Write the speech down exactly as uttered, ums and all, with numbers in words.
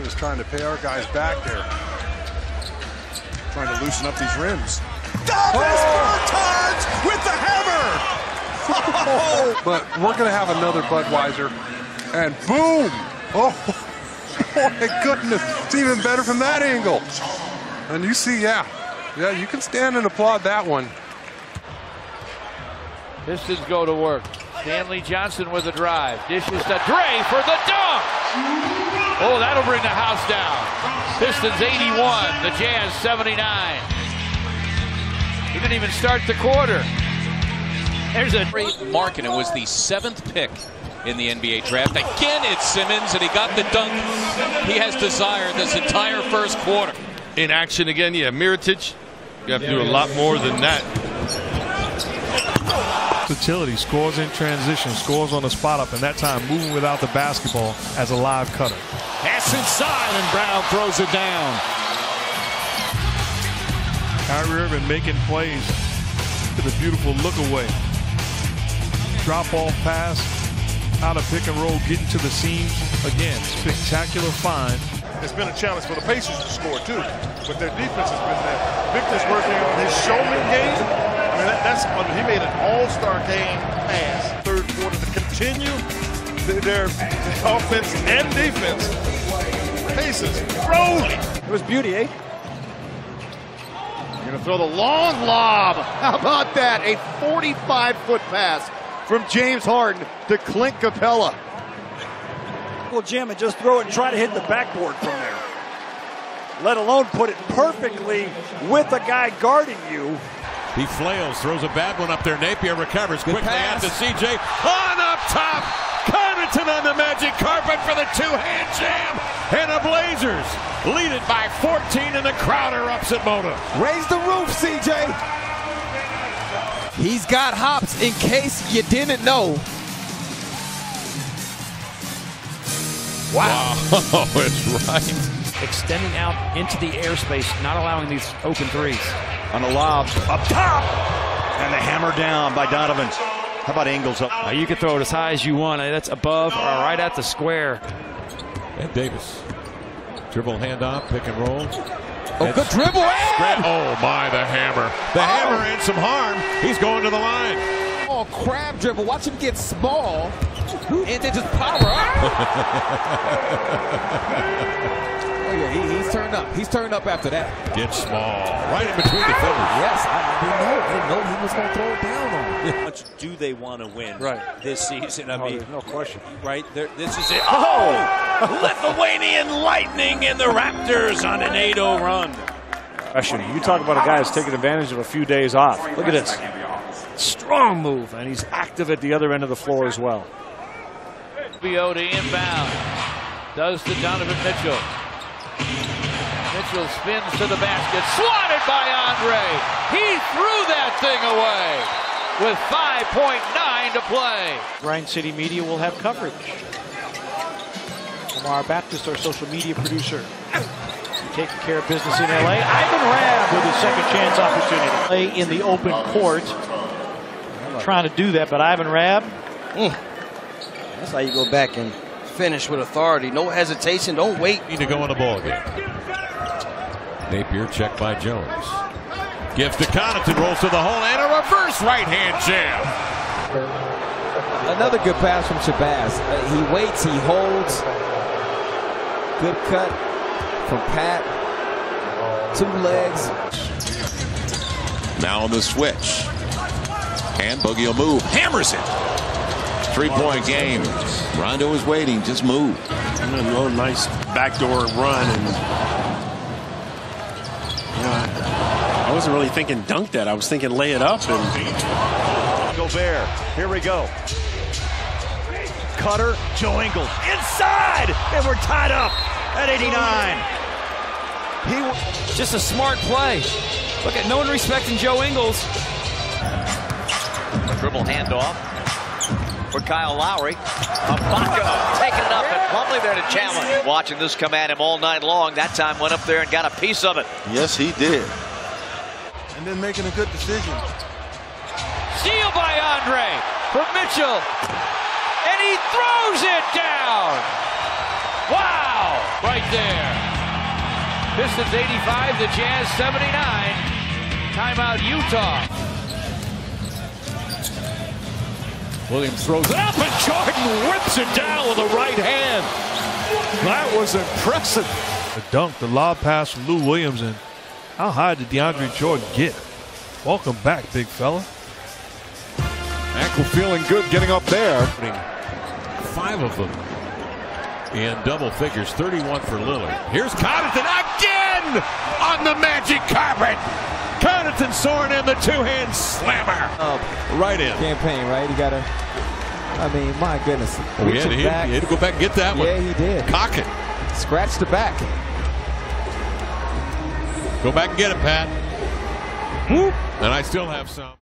is trying to pay our guys back there. Trying to loosen up these rims. Donovan Bertans with the hammer! Oh. But we're going to have another Budweiser. And boom! Oh, oh my goodness. It's even better from that angle. And you see, yeah. Yeah, you can stand and applaud that one. Pistons go to work. Stanley Johnson with a drive. Dishes to Dre for the dunk. Oh, that'll bring the house down. Pistons eighty-one, the Jazz seventy-nine. He didn't even start the quarter. There's a great mark, and it was the seventh pick in the N B A draft. Again, it's Simmons, and he got the dunk he has desired this entire first quarter. In action again, yeah, Mirotic. You have to do a lot more than that. Versatility, scores in transition, scores on the spot up, and that time moving without the basketball as a live cutter. Pass inside, and Brown throws it down. Kyrie Irving making plays with a beautiful look away. Drop off pass, out of pick and roll, getting to the seams. Again, spectacular find. It's been a challenge for the Pacers to score too, but their defense has been there. Victor's working on his showman game. I mean, that, that's he made an all-star game pass. Third quarter to continue their offense and defense. Pacers rolling. It was beauty, eh? You're gonna throw the long lob. How about that? A forty-five foot pass from James Harden to Clint Capella. Well, Jim, and just throw it and try to hit the backboard from there. Let alone put it perfectly with a guy guarding you. He flails, throws a bad one up there. Napier recovers Good quickly pass. out to C J. On up top. Connaughton on the magic carpet for the two-hand jam. And the Blazers lead it by fourteen, and the crowd erupts at Mona. Raise the roof, C J. He's got hops in case you didn't know. Wow, it's right. extending out into the airspace, not allowing these open threes. On the lob, up top, and the hammer down by Donovan. How about Ingles up? Now you can throw it as high as you want. That's above or right at the square. And Davis. Dribble handoff, pick and roll. Oh, It's good dribble. spread. Oh, my, the hammer. The oh. hammer and some harm. He's going to the line. Oh, crab dribble. Watch him get small. And then just power up. Oh, yeah, he, he's turned up. He's turned up after that. Get small. Right in between the fingers. Yes, I didn't know. I didn't know he was going to throw it down on him. How much do they want to win right. this season? I no, mean, no question. Right? There, this is it. Oh! Lithuanian Lightning and the Raptors on an eight oh run. Question. You talk about a guy that's taking advantage of a few days off. Look at this. Strong move, and he's active at the other end of the floor as well. B O to inbound. Does to Donovan Mitchell. Mitchell spins to the basket. Swatted by Andre. He threw that thing away with five point nine to play. Grind City Media will have coverage. Lamar Baptist, our social media producer. Taking care of business in L A. Ivan Rabb with his second chance opportunity. Play in the open court. Trying to do that, but Ivan Rabb. Mm. That's how you go back and finish with authority. No hesitation. Don't wait. Need to go in the ball game. Napier checked by Jones. Gives to Connaughton, rolls to the hole, and a reverse right-hand jam. Another good pass from Shabazz. Uh, he waits, he holds. Good cut from Pat. Two legs. Now on the switch. And Boogie will move. Hammers it. Three-point game. Rondo is waiting. Just move. And a little nice backdoor run. And you know, I wasn't really thinking dunk that. I was thinking lay it up. And Gobert. Here we go. Cutter. Joe Ingles. Inside. And we're tied up at eighty-nine. He just a smart play. Look at no one respecting Joe Ingles. A dribble handoff for Kyle Lowry. Ibaka taking it up and Plumlee there to challenge. Watching this come at him all night long. That time went up there and got a piece of it. Yes, he did. And then making a good decision. Steal by Andre for Mitchell. And he throws it down. Wow. right there. Pistons eighty-five, the Jazz seventy-nine. Timeout, Utah. Williams throws it up, and Jordan whips it down with the right hand. That was impressive. The dunk, the lob pass from Lou Williams, and how high did DeAndre Jordan get? Welcome back, big fella. Ankle feeling good getting up there. Five of them in double figures, thirty-one for Lillard. Here's Connaughton again on the magic carpet. Connaughton soaring in the two-hand slammer. Uh, right in. Campaign, right? He got to, I mean, my goodness. Oh, he, had, he, had, he had to go back and get that one. Yeah, he did. Cock it. Scratch the back. Go back and get it, Pat. Whoop. And I still have some.